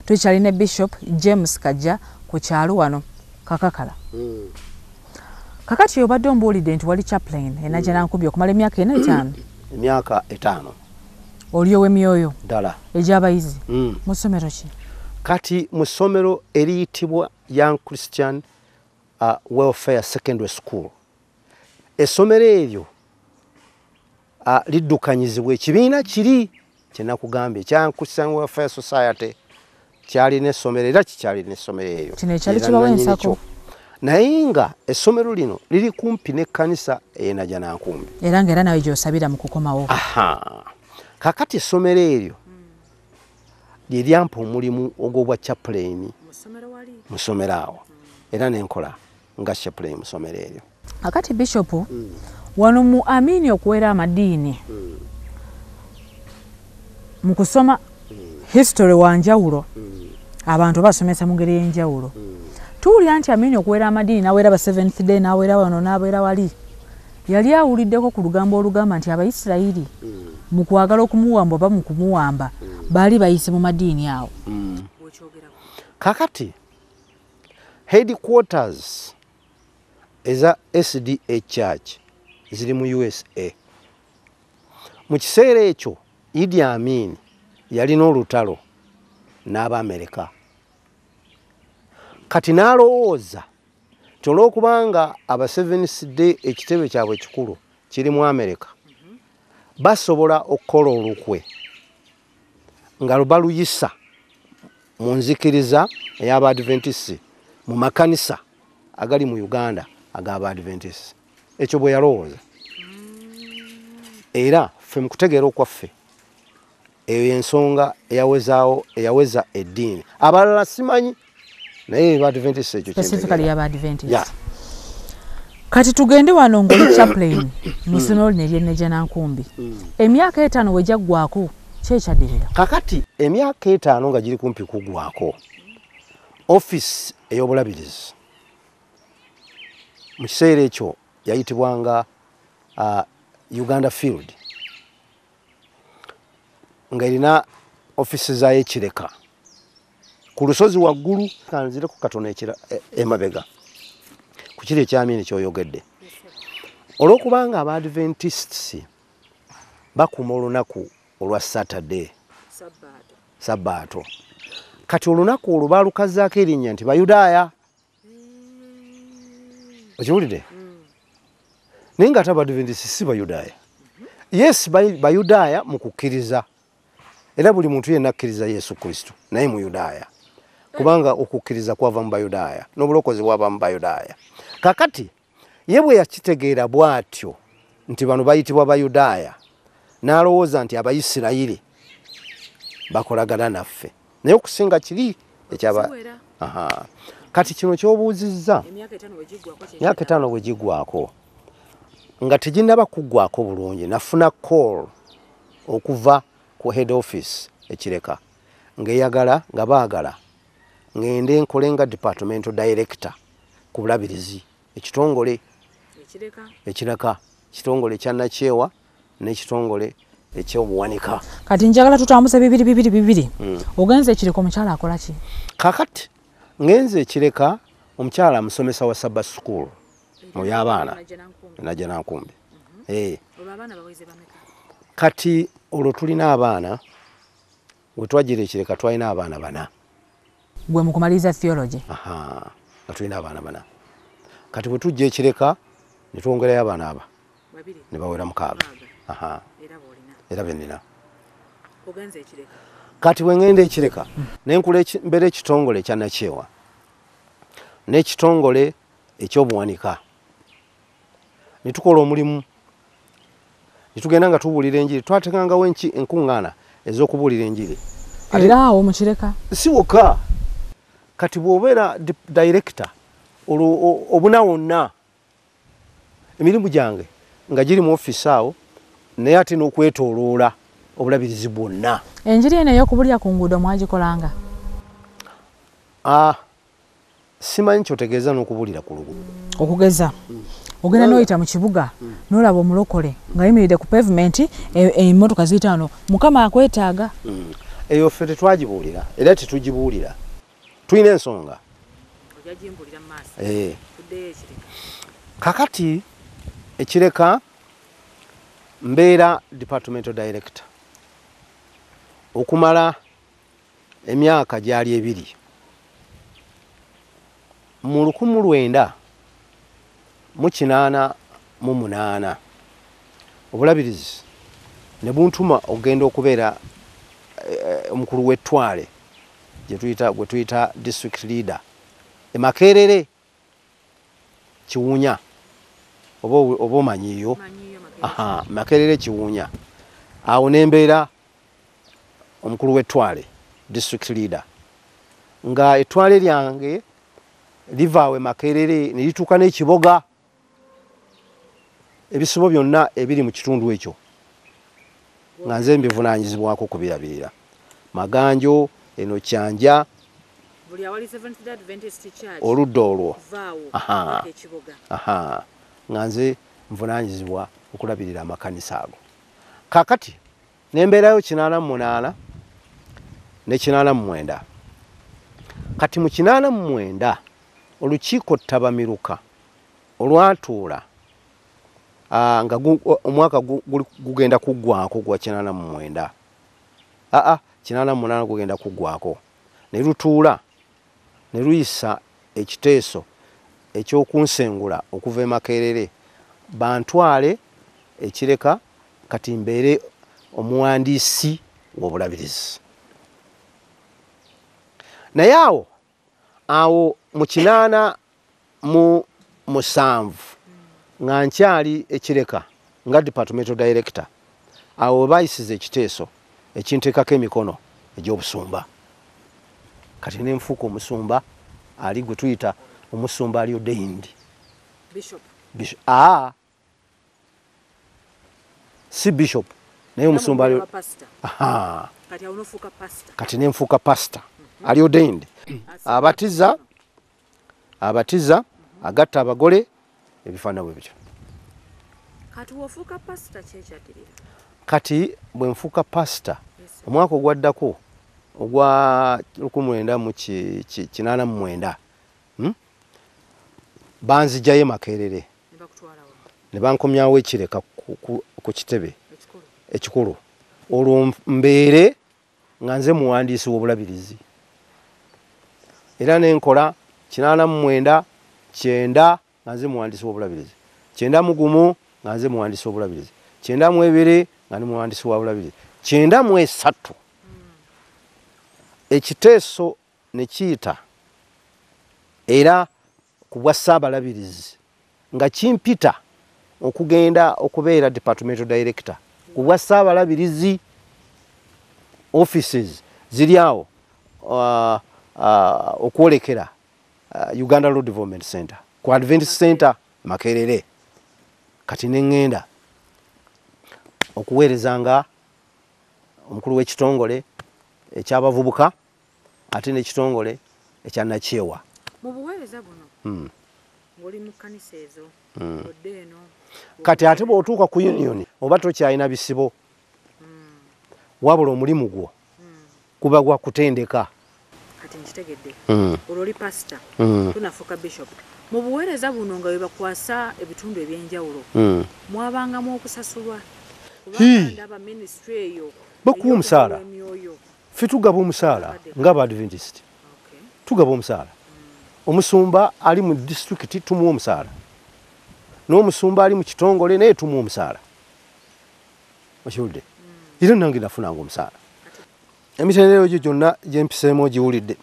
Tukyalina Bishop James Kajja ku kyalo wano Kakakala. Kakati obadde ombuulidde nti wali chaplain Najjanankumbi okumala emyaka 4 Emyaka 5. Oli ow'emyoyo ddala egy'abayizi mu ssomero ki? Kati mu ssomero eriyitibwa Young Christian Welfare Secondary School. Essomero eryo liddukanyizibwa ekibiina kiri kye nakugambye Young Christian Welfare Society kyalina essomero era kikyalina essomero eryo. Kino ekyali kibawa ensako. Naye nga essomero lino liri kumpi n'ekkanisa Najjanankumbi. Era ng'era nawe gy'osabira mu kukomawo. Kakati essomero eryo lye lyampa omulimu ogw'obwa chaplain mu ssomero awo. Era n'enkola nga chaplain mu ssomero eryo. Kakati Bishop wano mu Amini okuwera amadiini mu kusoma history wanjawulo abantu basomesa mu ngeri y'enjawulo. Tuwulira nti Amini okuwera amadiini n'awera ba 7th day n'awera wano n'awera wali yali awuliddeko ku lugambo olugamba nti Abayisirayiri mu kwagala okumuwamba oba mu kumuwamba baali bayise mu madiini awo. Kakati headquarters eza SDA Church ziri mu USA. Mu kiseera ekyo Idi Amin yalina olutalo n'Abamerika. Kati n'alowooza nti olw'okubanga aba 7th day ekitebe kyabwe kikulu kiri mu Amerika basobola okukola olukwe nga lubaluyisa mu nzikiriza ey'Abadventist mu makanisa agali mu Uganda ag'Abadventist. Ekyo bwe yalowooza. Era ffe mu kutegeera okwaffe eyo y'ensonga eyaweza eddiini. Abalala simanyi naye Abadventist ekyo specifically Abadventist. Kati tugende wano ng'oli chaplain mu ssomero lino ery'Ennajjanankumbi. Emyaka 5 we gyaggwako ki ekyaddirira? Kakati emyaka 5 nga giri kumpi kuggwako office ey'obulabirizi mu kiseera ekyo yayitibwanga Uganda Field nga erina office zayo Ekireka ku lusozi waggulu kanzire ku katono emabega ku kiri ekyamini kyoyogedde. Olw'okubanga Abadventists bakuma olunaku olwa Saturday Sabbaato. Kati olunaku olwo baalukazaako erinnya nti Bayudaaya. Okiwulidde? Naye nga ate Abadventists si Bayudaaya. Yes, Bayudaaya mu kukkiriza. Era buli muntu yenna akkiriza Yesu Kristo naye Muyudaaya. Kubanga okukkiriza kwava mu Bayudaaya n'obulokozi bwava mu Bayudaaya. Kakati ye bwe yakitegeera bw'atyo nti bano bayitibwa Bayudaaya n'alowooza nti Abayisirayiri bakolagana naffe. Naye okusinga kiri ekyaba. Kati kino ky'obuuzizza emyaka 5 bwe giggwako nga teginnaba kuggwako bulungi nafuna call okuva ku head office Ekireka ng'eyagala nga baagala ngende nkole nga departmental director ku bulabirizi ekitongole Ekireka kitongole kya Nakyewa n'ekitongole eky'obuwanika. Kati njagala tutambuse bibiri. Ogenze Ekireka omukyala akola ki? Kakati ngenze Ekireka omukyala amusomesa wa Sabbath school mu by'abaana Najjanankumbi. Kati olwo tulina abaana we twajjira Ekireka twalina abaana 4. Gwe mu kumaliza theology. Nga tulina abaana 4. Kati bwe tujja Ekireka ne twongerayo abaana aba ne bawera 6. Era benina. Kati bwe ngenda Ekireka ne nkula mbere ekitongole kya Nakyewa n'ekitongole eky'obuwanika ne tukola omulimu ne tugenda nga tubuulira enjiri twategangawo enkuŋŋaana ez'okubuulira enjiri. Era awo mu Kireka si wokka kati bw'obeera director obuna wonna emirimu gyange nga giri mu office awo naye ate n'okwetooloola obulabirizi bwonna. Enjiri eno ey'okubulira ku nguudo mwagikolanga? Simanyi kyotegeeza n'okubuulira ku luguudo. Okugeza ogenda n'oyita mu kibuga n'olaba omulokole ng'ayimiridde ku pavement emmotoka ziyita wano Mukama akwetaaga. eyo ffe tetwagibuulira era tetugibuulira, tulina ensonga. Kakati ekireka mbeera departmental director okumala emyaka gyali 2 mu 1988 obulabirizi ne buntuma ogenda okubeera omukulu w'ettwale gwe tuyita district leader e Makerere Kiwunya oba omanyiyo. Makerere Kiwunya awo nembeera omukulu w'ettwale district leader nga ettwale lyange livaawe Makerere ne lituuka n'ekiboga, ebisibo byonna ebiri mu kitundu ekyo nga nze mbivunaanyizibwako kubirabirira. Maganjo, eno Kyanja, oludda olwo nga nze nvunaanyizibwa okulabirira amakanisa ago. Kakati nembeerayo 88 ne 89. Kati mu 89 olukiiko ttabamiruka olwatuula nga omwaka gugenda kuggwako gwa 89. 88 gugenda kuggwako ne lutuula ne luyisa ekiteeso ekyokunsengula okuva e Makerere bantwale ekireka kati mbeere omuwandiisi w'obulabirizi. Naye awo mu 87 nga nkyali ekireka nga departmental director, awo bayisize ekiteeso ekinteekako emikono egy'obusumba. Kati ne nfuuka omusumba ali gwe tuyita omusumba ali ordained. Bishop. Si bishop naye omusumba ali kati ne nfuuka pastor ali ordained. Abatiza agatta abagole ebifaanana bwe bityo. Kati wofuuka pastor kyekyadirira. Kati bwe nfuuka pastor omwaka ogwaddako ogwa 1989 banzijayo Makerere ne bankomyawo ekireka ku kitebe ekikulu. Olwo mbeere nga nze muwandiisi w'obulabirizi era nenkola 89 9 nga nze muwandiisi w'obulabirizi, 91 nga nze muwandiisi w'obulabirizi, 92 nga ndi muwandiisi w'obulabirizi, 93 ekiteeso ne kiyita era ku bwa Ssaabalabirizi nga kimpita okugenda okubeera departmental director ku bwa Ssaabalabirizi. Offices ziri awo okwolekera Uganda Road Development Center ku Adventist Center Makerere. Kati neŋŋenda okuweerezanga omukulu w'ekitongole eky'abavubuka ate n'ekitongole ekyanakyewa. Mu buweereza buno ng'oli mu kkanisa ezo odde eno kati ate bw'otuuka ku union oba tokyalina bisibo wabula omulimu gwo guba gwa kutendeka. Kati nkitegedde olwo oli pastor tunafuuka bishop. Mu buweereza buno nga webakwasa ebitundu ebyenjawulo mwabangamu okusasulwa ndaba ministry eyo bakuwa omusaala. Ffe tugaba omusaala ng'Abadventist tugaba omusaala. Omusumba ali mu district tumuwa omusaala, n'omusumba ali mu kitongole naye tumuwa omusaala. Okiwulidde? Era nange nafunanga omusaala. Emitendera egyo gyonna gye mpiseemu ogiwulidde,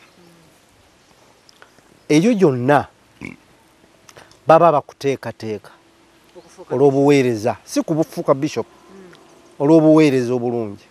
egyo gyonna baba bakuteekateeka olw'obuweereza, si kubufuuka bishop, olw'obuweereza obulungi.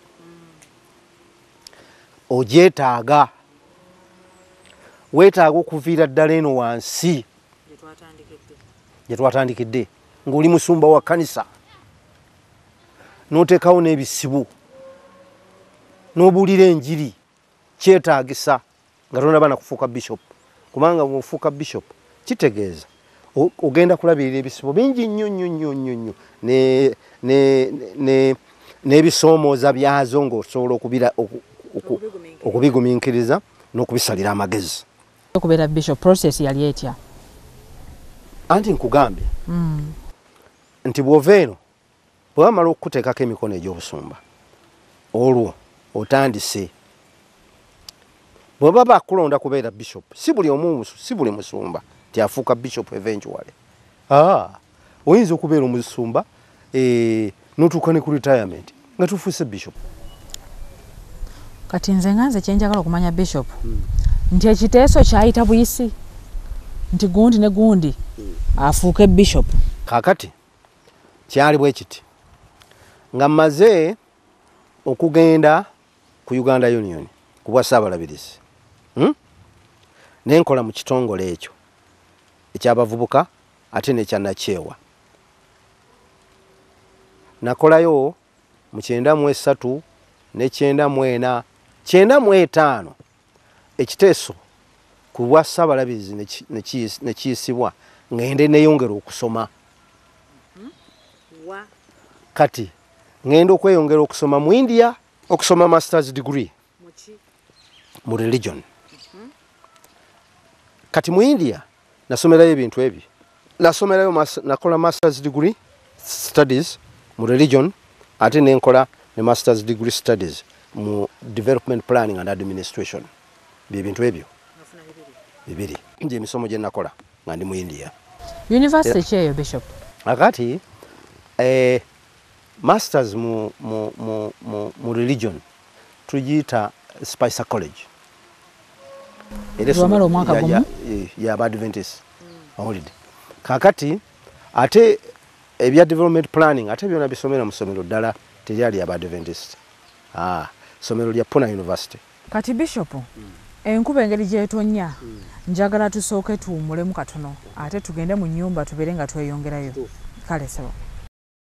Ogyetaaga, weetaaga okuviira ddala eno wansi gye twatandikidde ng'oli musumba wa kkanisa n'oteekawo n'ebisibu n'obuulira enjiri. Kyetaagisa nga tonaba nakufuuka bishop, kubanga bw'ofuuka bishop kitegeeza ogenda kulabirira ebisibo bingi nnyo nnyo nnyo nnyo nnyo n'ebisoomooza byazo ng'osobola okubigumiikiriza n'okubisalira amagezi. Okubeera bishop process yali etya? Anti nkugambye nti bw'ova eno bwe bamala okukuteekako emikono egy'obusumba olwo otandise. Bwe baba bakulonda kubeera bishop si buli musumba nti afuuka bishop eventually. Oyinza okubeera omusumba n'otuuka ne ku retirement nga tufuuse bishop. Kati nze kyenjagala okumanya bishop nti ekiteeso kyayita buyisi nti gundi ne gundi afuuke bishop. Kaakati kyali bwe kiti nga mmaze okugenda ku Uganda Union ku bwa Ssaabalabirizi nenkola mu kitongole ekyo eky'abavubuka ate n'ekyannakyewa. Nakolayo mu 93 ne 94 95 ekiteeso ku bwa Ssaabalabirizi ne kiyisibwa ngende neyongera okusoma. Kati ngenda okweyongera okusoma mu India okusoma master's degree mu religion. Kati mu India nasomerayo ebintu ebyo. Nakola master's degree studies mu religion ate nenkola ne master's degree studies mu development planning and administration. Bintu ebyo bibiri nje emisomo gye nakola nga ndi mu India. University kyeyo bishop? Akati masters mu religion tugiyita Spicer College. Wamala omwaka gumu? Ya Adventist holiday. Kakati ate ebya development planning ate byonna bisomera mu ssomero ddala teryali ya Adventist. Ssomero lya Pune University. Kati bishop enkuba engeri gyetonya njagala tusooke tuwumulemu katono ate tugende mu nnyumba tubeere nga tweyongerayo. Kale sawa.